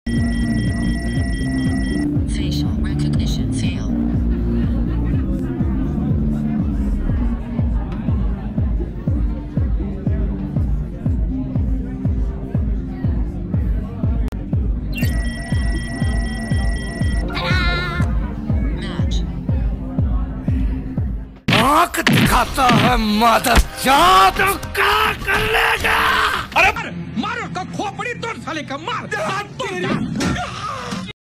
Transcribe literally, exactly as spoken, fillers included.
Facial recognition fail. Match. आंख दिखाता है मादर जात क्या कर लेगा? अरे मारो का खोपड़ी तोड़ साले का मार।